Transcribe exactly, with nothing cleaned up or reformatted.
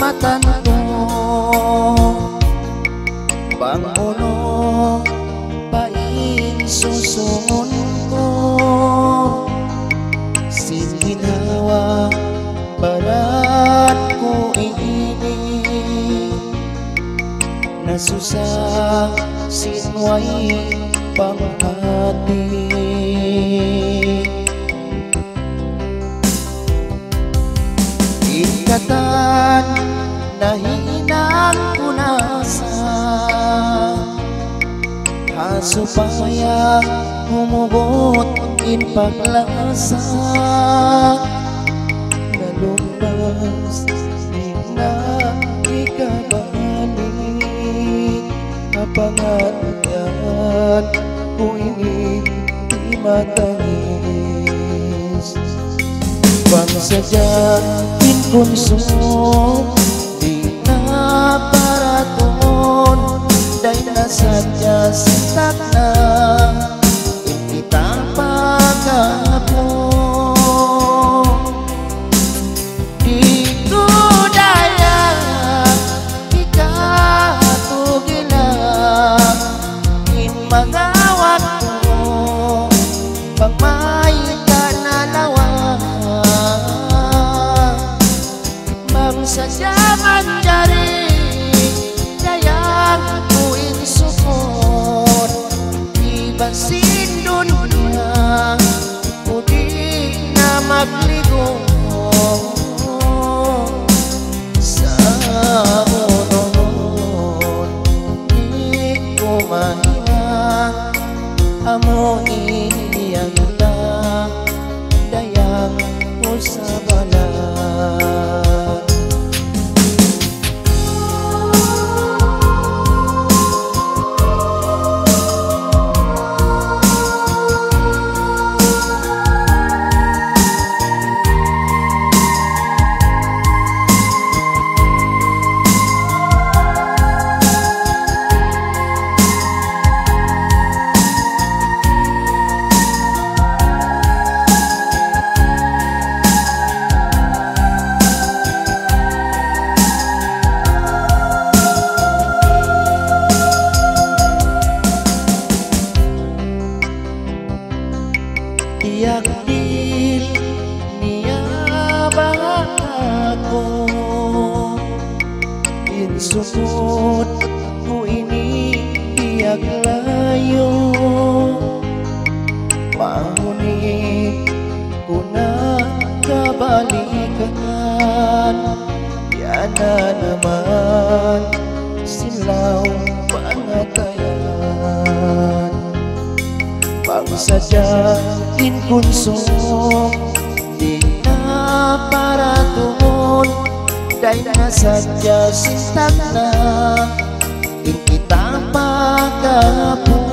matanto Banguno pain susungon ko Singginawa barat ko ini Nasusang sinway panghati Ikatan na hinang punasa Hasupaya humugot in paglasa Nalumbas di na ikabalik Kapangatyan ko ini di matangis Bangsadya inkonsumo di na paraton Day na sadya sitak na Ikitang pagkapon Di ko daya ikatugilan In magawat ko Pagmay ka na lawan Bangsadya manjari Dayang kuing sukot Ibasin dunia Udi na magligo Sa unon Di ko mahinang Amo iyang na Dayang ko sa balat Tiyak dil niya ako Insukot ko ini tiyak layo Mahuni ko na kabalikan Yan na naman silaw pangatayan Bangsadya inkonsum Di na paraton Day na sadya sintak na Ing kitang pagkapon